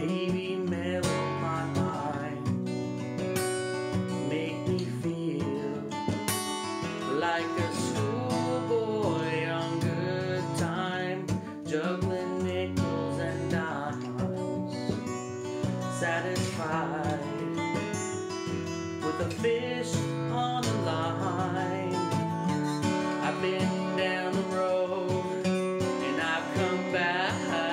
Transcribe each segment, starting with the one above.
Baby, mellow my mind, make me feel like a schoolboy on good time, juggling nickels and dimes, satisfied with a fish on the line. I've been down the road and I've come back,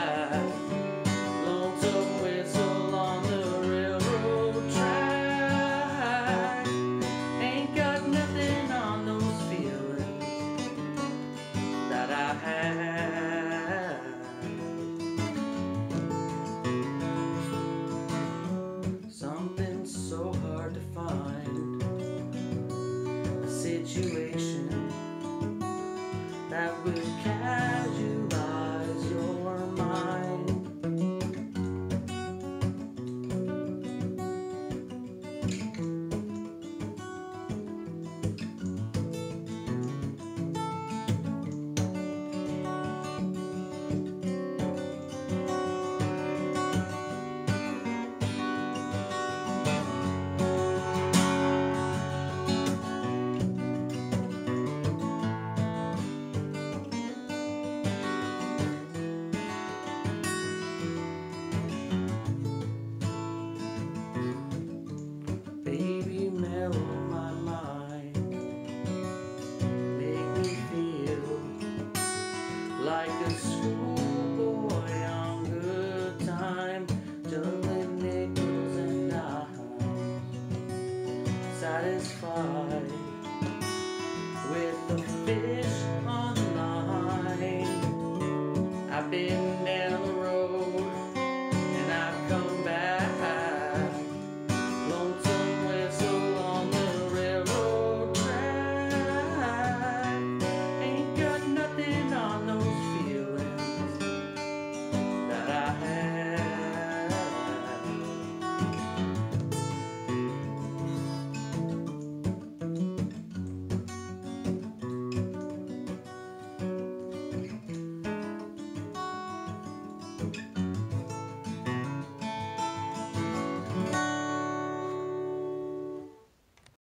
lonesome whistle on the railroad track. Ain't got nothing on those feelings that I had. Something so hard to find, a situation that would casualize your mind. Baby, mellow my mind, make me feel like a schoolboy on good time, juggling nickels and dimes, satisfied with the fish on the line. I've been